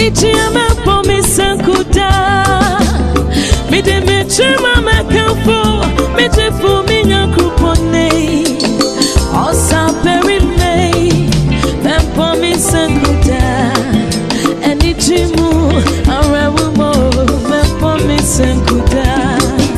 Enichiyame pomisa kuda. Mide mechima mekamfo. Mijifu minyakupone. Osa perime. Mempomisa kuda. Enichimu arewumo. Mempomisa kuda.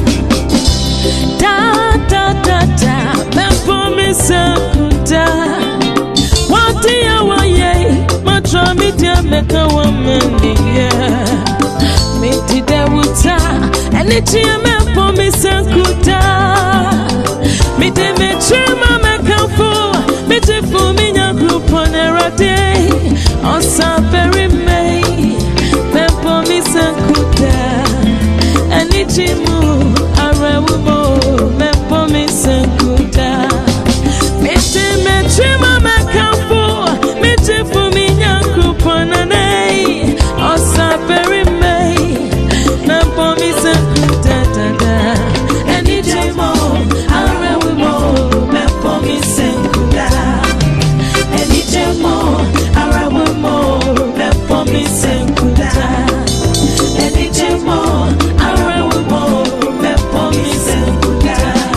Mempomisa kuda. Wati ya waye. Matra mitia meka wamani Miti dewuta Enichia mempomisa kuda. Miti mechima mekafo. Miti fuminya grupone rade. Osa perime. Mempomisa kuda. Enichimu arewumo. Mempomisa kuda. Miti mechima mekafo. Miti fuminya gruponane. Osa perime. Mempomisa kuda da. Enichimu arewumo. Mempomisa kuda. Enichimu arewumo. Mempomisa kuda. Enichimu arewumo. Mempomisa kuda.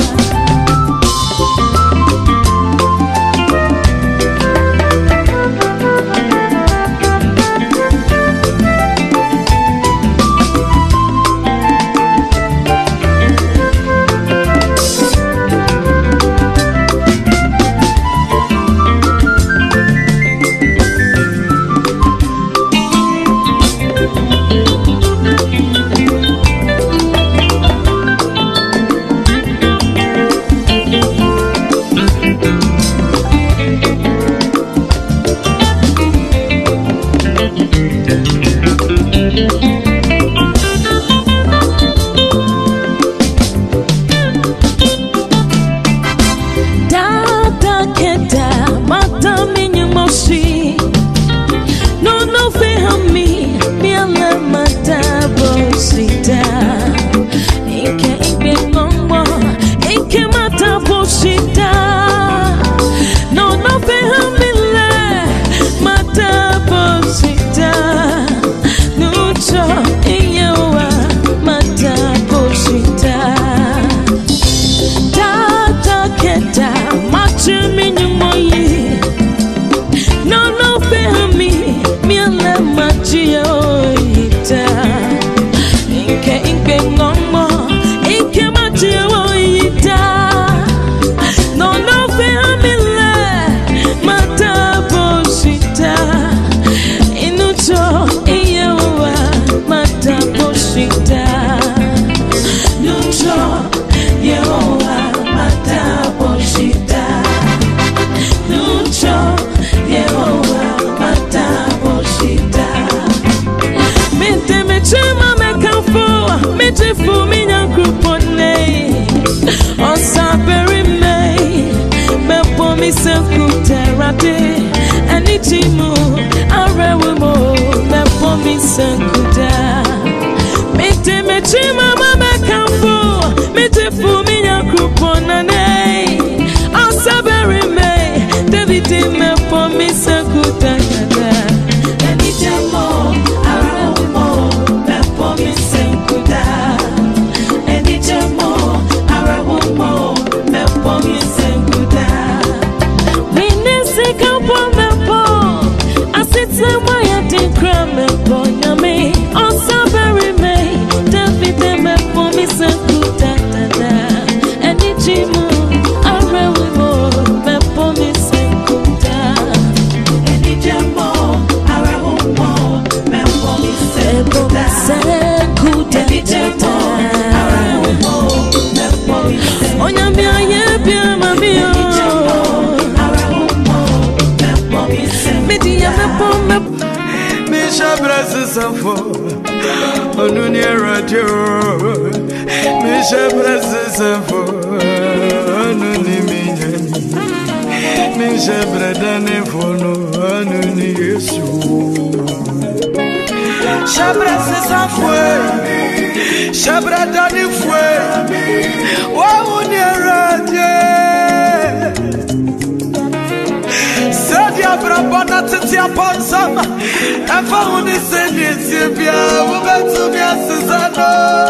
Enichimu arewumo. Mempomisa kuda. Miti mechima mamekamfo. Miti fuminya kuponane. Osa berime. Deviti mempomisa kuda. Enichimu arewumo. Mempomisa kuda. Enichimu arewumo. Mempomisa kuda. Onuni radio, Misha Brasa for Onuni Minyani, Misha Bradane for no Onuni Yesu. Shabrasa foi, Shabradani foi, Onuni radio. Sadia Brabana titi upon some. And for the same is you woman to me as Susanna.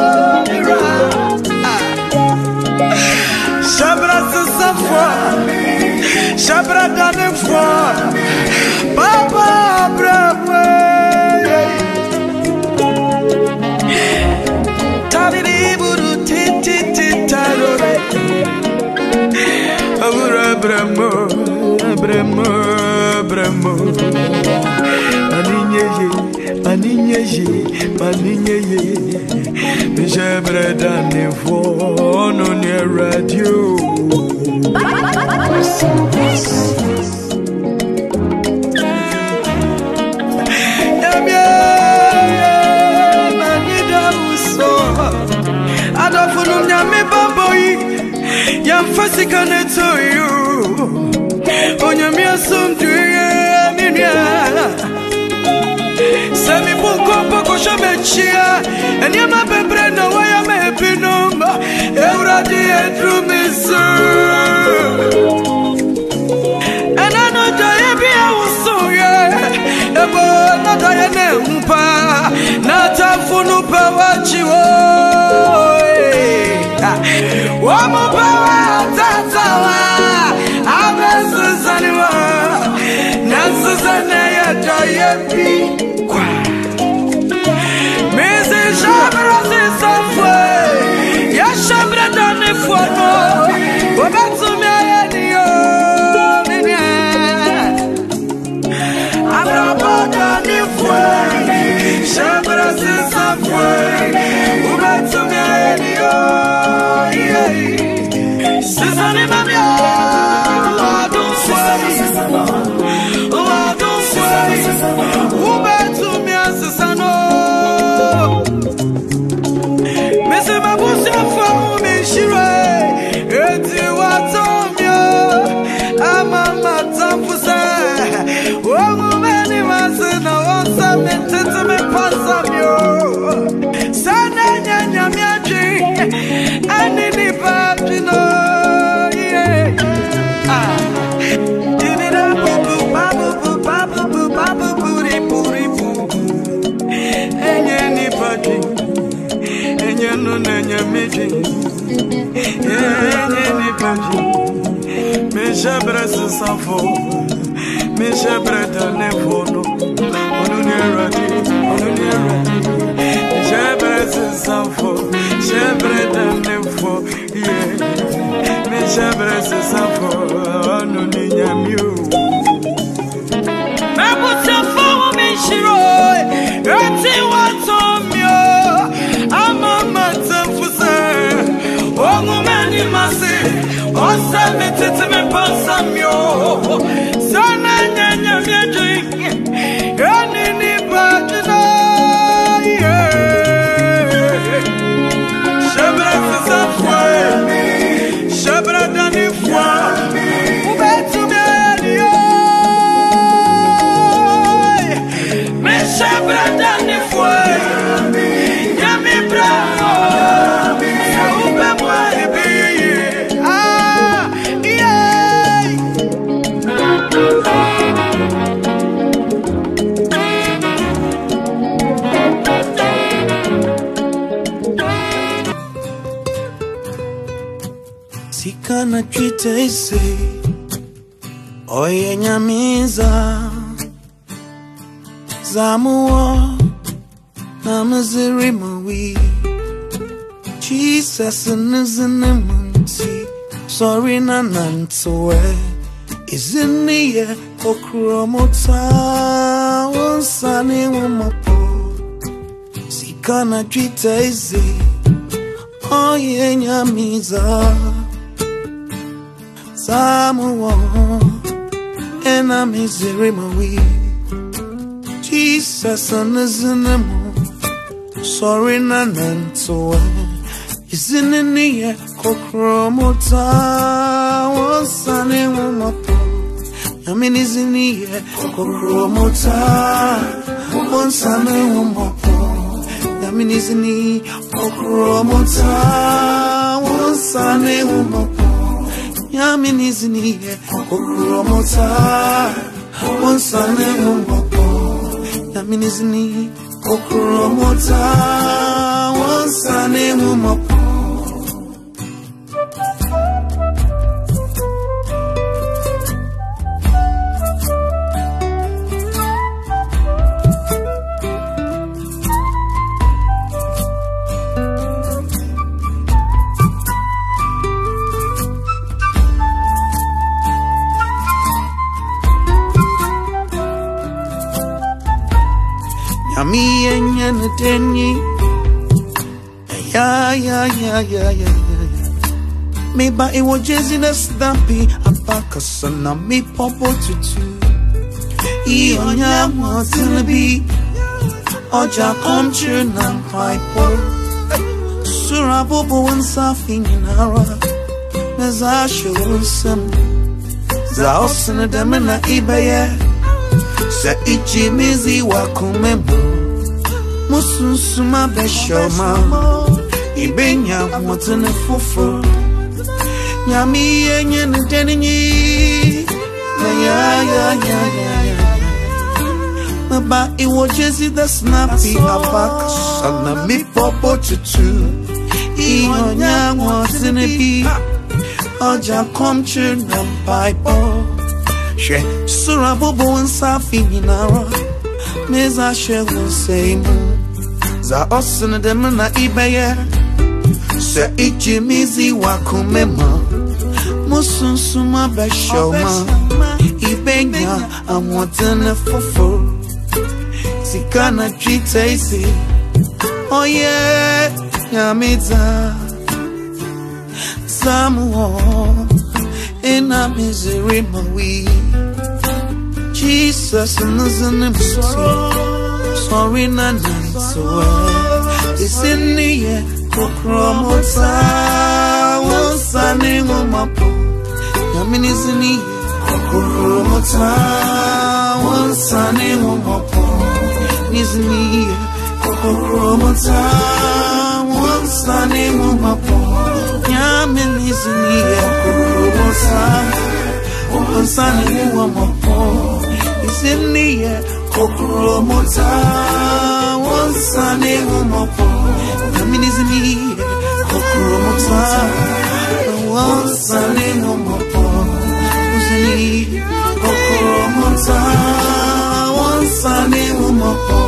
Shabra Safwa, Shabra Danefwa, Baba Brahma. Tabidi Buru Titi Tarore. Agura Brahmo, Brahmo, Brahmo. Paninye, Shabra Danefwa, no near radio. Yam fasikane to you. Onyami asum tuye minya. Semi poko shamechia. Enyama bebre no waya me pinumba. Euradi edrumisu. And I know that be a usuye. Ebo na dayane umpa. Nata funu pa wachiwo. Wamo bawa tatawa Abesuzaniwa Nansuzane ya jayepi Kwa Mezi shabra zisafwe Ya shabra dane fwano Wabatumia ya niyo Minya Abrabo dane fwe Shabra zisafwe Wabatumia ya niyo Sisani mamia, don't sway. Don't sway. Who bet to me as a son? Miss Babusia for me, she ray. It's you what on you. I'm a matam for say. Oh, many was in a one summit to me pass of you. Sana Yamiaji, and in the past, you know. No nanya meji, any baji. Me shabra safo, me shabra danefono. Onunirati. Shabra safo, shabra danefo. Yeah, me shabra safo, onuninyamyu. Me busafo me shiro, eti watomyo. Mani masi, osa me tete me pasa mio. Sana nyanya miaji, yani ni bajina. Shabra sisa fwe, shabra dani fwa. Ubetu miani me shabra dani fwe. Yami bravo. Sikana chite ise Oye nyamiza Zamuo Namaziri mawi Jesus nizini munti Sorry na nantowe Izini ye okromota Wansani wamapo Sikana chite ise Oye nyamiza Samuel, and I'm misery my way. Jesus, and isn't the moon. Sorry, Nanto. Isn't in the air, Cokromota, one sunny woman. I mean, is in the air, Cokromota, one sunny woman. I mean, is in the Cokromota, one sunny woman. Yamini zini ye, okromota, Wansane Mumopo Yaminizini Okromota Wansane Mumopo Yami and Denny. Yeah. Maybe it was just in a stampy. A back of son of me, Popo tutu. Ionia wants to be. Oja come true, non pipe. Surabobo and Safi in Ara. Nazasha will some. Zaos and a demona Ibaya. Sa ichi mizi wakumemo Mususuma beshoma Ibenya watene fufu Nyami yenye ntenini Ya Maba iwo jezi the snappy Abaka sana mi popo tutu Iyo nyangu watene bi Oja komchu na mpaipo She Surabobo and Safi Nara Meza she will say mu Za osana demana ibaya Se ichi mizi wakumema Musunsuma beshoma Ibenya amwatene fofo Sikana jitaisi Oh yeah Yamita Samuo In a misery mawi Jesus and sorry none so it's in the air Kokromota Wansane Mumopo Yaminizini Kokromota Wansane Mumopo Nizini Kokromota Wansane Mumopo Yaminizini Kokromota Wansane Mumopo It's in the air Kokromota Wansane Mumopo Yaminizini Kokromota Wansane Mumopo Uzini Kokromota Wansane Mumopo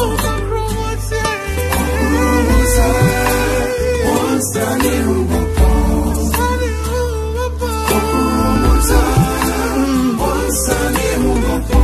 Kokromota Wansane Mumopo Kokromota Wansane Mumopo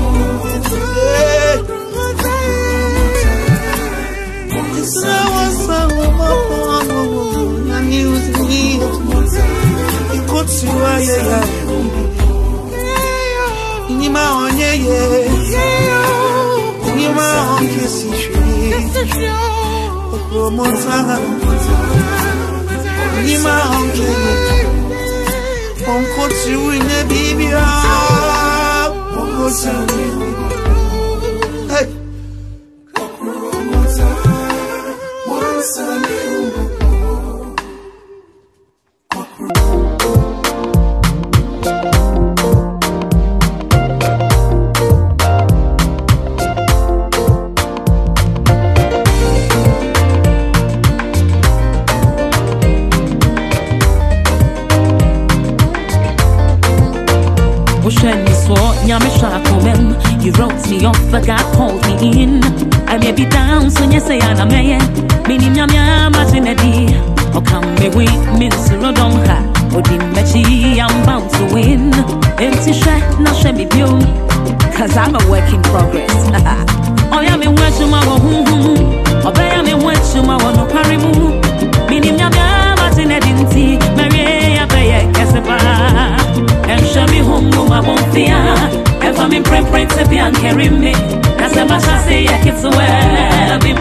You wrote me off, but God called me in. I may be down, so you say I'm a man. Meaning I'm a or come me with Miss Rodonka. Or Dimechi, I'm bound to win. Empty shot, not shabby view. Cause I'm a work in progress. Oh, yeah, me watch you, my home. Obey me, watch you, my one, no parimu. Meaning I'm a tea. Mary, I pay a casapa. And show me home, no, I won't fear. If I'm in preference, if you can't carry me, that's the much I say, I get so well, be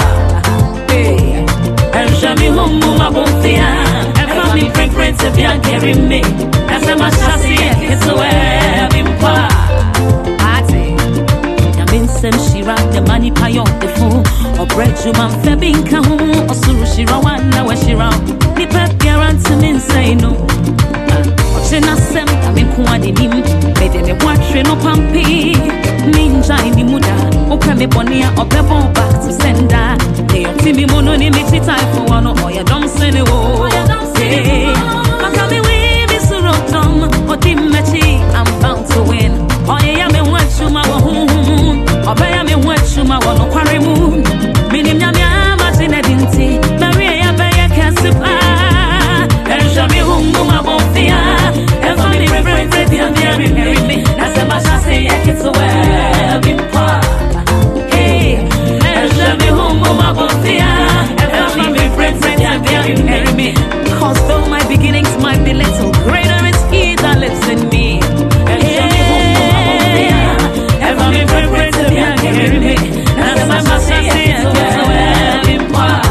and show me home, I won't fear. If I'm in preference, if you can't carry me, that's the much I say, I get so well, be I say, I'm in some Shira, the money pay on the phone, or bread you man, Febin Kahum, or Surushira, one now, Shira, the pep guarantee me say no. Watching us, I'm in Kuanidim, made me watch. watching no pumpy. Ninja in the muda, open me bonia, or pebble back to sender. They don't see me mono, they make it time for one or you don't send it. Oh, I'm coming with this rotom, or Dimachi, I'm bound to win. Oh, yeah, me watch you, my home, or buy me watch you, my one or quarry moon. Meaning, I'm Martin Edinty, Maria, Baya Cassipa, and Shabby home, my bonfire, and for me, reference, and marry me. That's a much I say, I get so well, be part. Hey, and Shabby home, my bonfire, and for me, reference, and marry me. Cause though my beginnings might be little, greater is he that lives in me. And Shabby home, my bonfire, and for me, reference, and marry me. That's a much I say, I get so well, be part.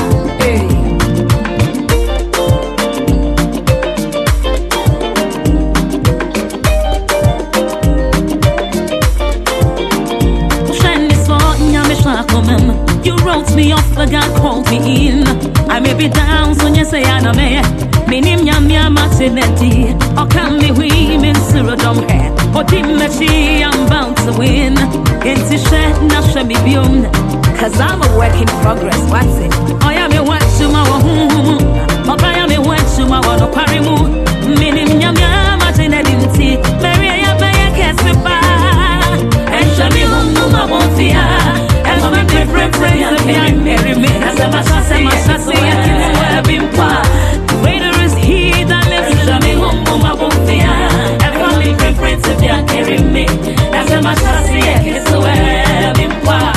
You wrote me off, but God called me in. I may be down, so you say I'm a man. Minim yamia matineti, or can be women surodom hair, or Dimachi, I'm bound to win. Into shed, not shall be beyond, cause I'm a work in progress. What's it? I am a watch to my home, or I am a watch to my one of Parimu. Minim yamia matineti, Mary, I buy a casipa, and shall be home, my bonfire. I'm a different friend, marry me. As a master, I can be part. Greater is he that lives in me, home, my bonfire. And for me, friends, if you carry me. As a master, I can be part.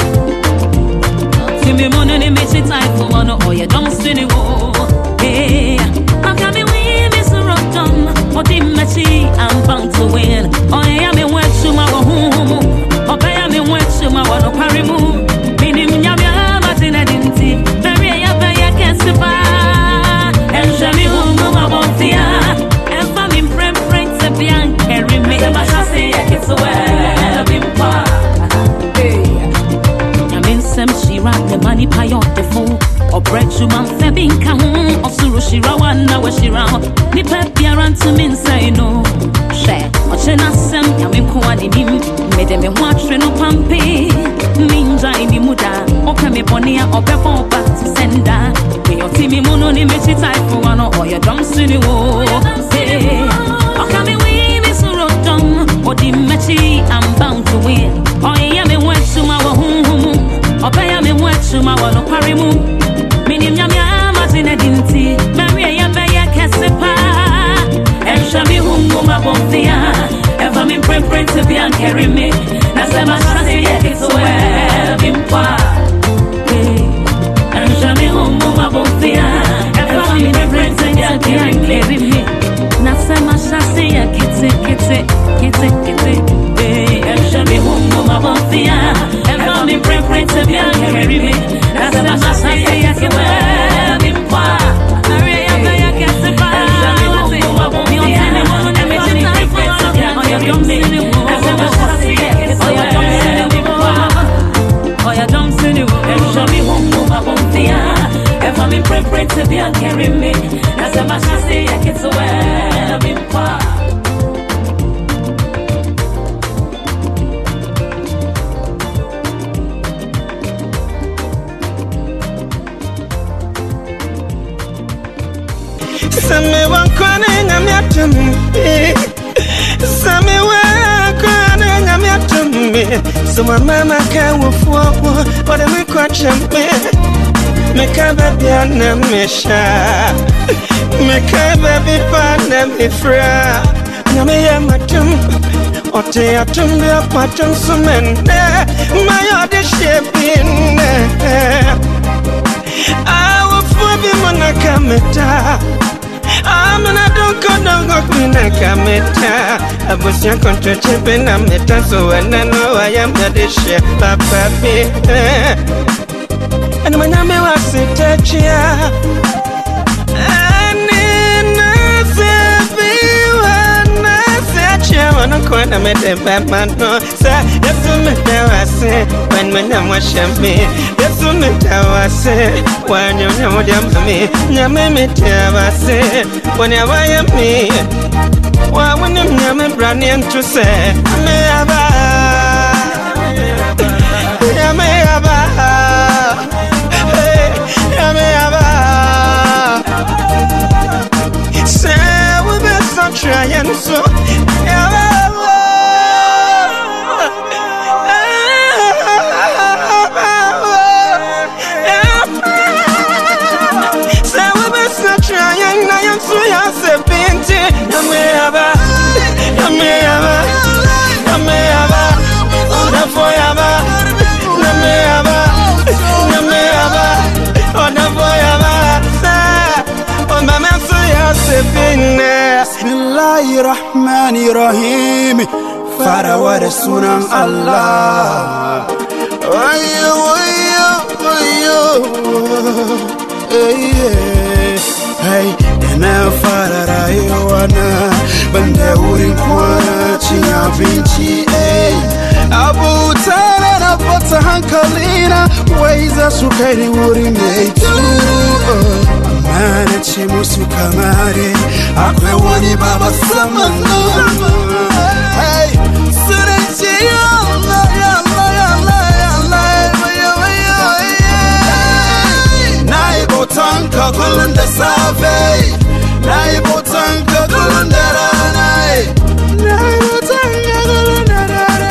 To me, money, make it time for one or you don't see the war. Hey, I'm coming with Miss Rotom, or Dimachi, I'm bound to win. Oh, yeah, I'm in wet to my home. Oh, I am in wet to my one of Parimu. Minim Yamia Martin Edinty, Maria Baya Cassipa, and Shabby home, my bonfire, and famine friend, friends, and young, carry me. The Mashasi, I get so well, be part. I'm in some Shira, the money pie on the phone, or bread to man, Fabin Kahun, or Surushira, one now, Shira, Nipper, Piaran to me, say no. Share, or Chenasem, Yamin Kuanim, made them watch no pumpy. Ninja in the muda, open me bonia, or pebble back to sender. When your team mono, they make it time for one or you don't see the war. Or come with me, Surodom, or Dimachi, I'm bound to win. Or I am a wet to my home, or I am a wet to my one of Parimu. Minim Yamia Martin Edinty, Maria Baya Cassipa, and Shabby home, my bonfire. If I'm in print to be and carry me, that's a much I say, it's well, be part. And Shabby home, my bonfire. If I'm in print to be and carry me, that's a much I say, kitty. And Shabby home, my bonfire. If I'm in print to be and carry me, that's a much I say, it's well, be part. Maria, Baya, Cassipa, and Shabby home, my bonfire. You don't see the war. Oh, you don't see the war. And show me home, my bonfire. If I'm in preference to be and carry me, that's a much I say, I get so well, be part. Send me one crying, I'm not to me. So my mama can walk but I'm a crutch and make a baby and a mesha. Make a baby pan and be fra. Namia matum, or te atum be a pattern sumen. My other shape in I will be monakameta. I'm an adult, don't go in a cameta. I was your country chip in a meta, so when I know I am the dish, Papa. And when I'm a touch ya, and in a wanna call them at the Batman. Sir, that's what I say when I wash me. That's what I say when you know me. Yammy, I say whenever I am me. Why when I'm Yammy Branian to say, may say we been so trying so. Bismillahirrahmanirrahim. Farawa da sunan Allah. Ayyo ayyo ayyo. Hey, ina fara rayuwa na banda wurin kwana cin abinci. Abu tare na fata hankalina wai za su kai ni wurin mai tuwo. Mana ce musu kamare akwai wani baba saman nan. Hey, sunan ce ya Allah ya Allah ya Allah ya Allah ya Allah. Na yi bautan ka kullum da safe, na yi bautan ka kullum da rana, na yi bautan ka kullum da rana.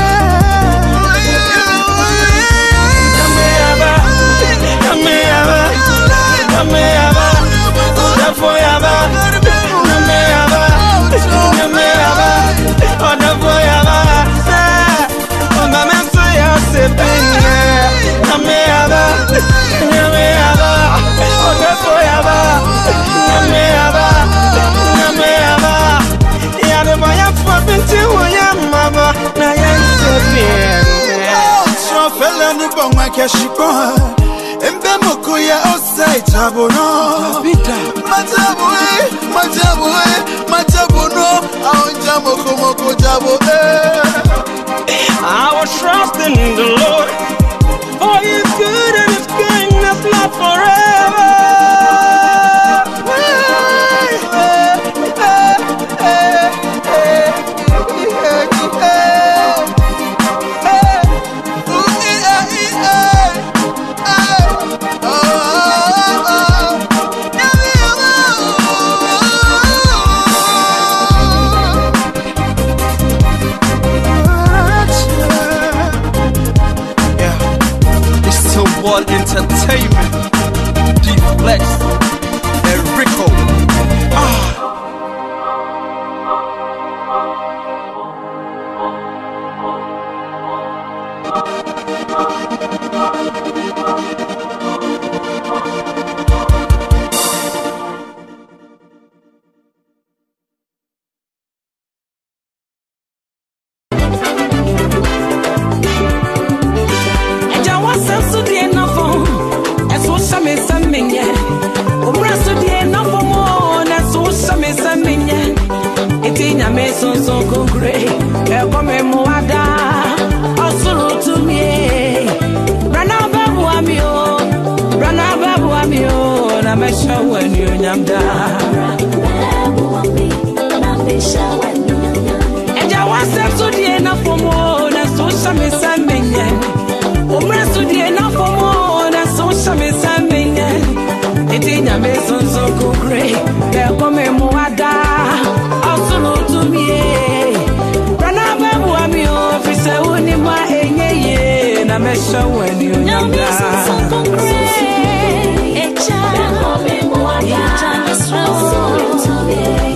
Embe mukuya osai tabono Matabuno Aonja moko jabo I will trust in the Lord, for He is good and His kindness lasts forever. Entertainment, D-Flex, and Rico. Show when you